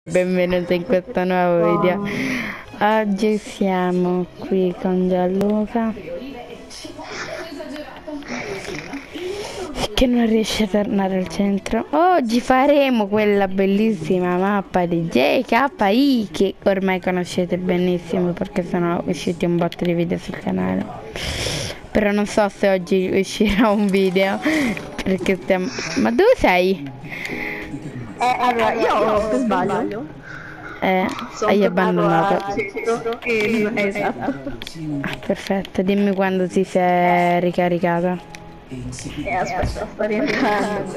Benvenuti in questo nuovo video. Oggi siamo qui con Gianluca che non riesce a tornare al centro. Oggi faremo quella bellissima mappa di JKI che ormai conoscete benissimo perché sono usciti un botto di video sul canale. Però non so se oggi uscirà un video perché stiamo... Ma dove sei? Allora, io per sbaglio Hai abbandonato. Esatto. Ah, perfetto, dimmi quando si è ricaricata. Aspetta, sto rientrando.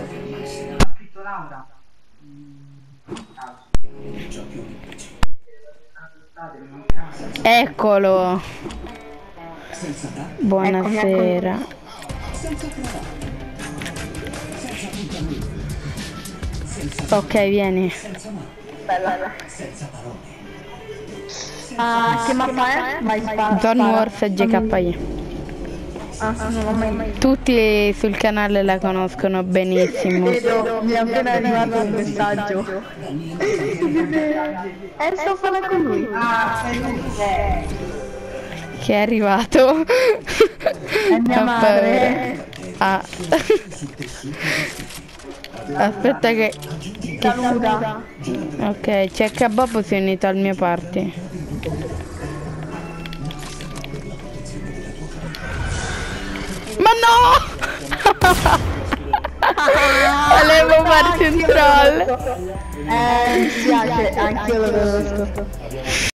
Eccolo. Buonasera. Ok, vieni. Bella. Che mappa è? Dawn Wars e JKI. Non l'ho mai. Tutti sul canale la conoscono benissimo. Vedo, mi è appena arrivato un messaggio. Sto parlando con lui. Che è arrivato. È mia madre. Ah. Aspetta che... Saluta. Ok, c'è Kebab si è unito al mio party. Ma no! Volevo farti un troll. Mi spiace, anch'io lo conosco.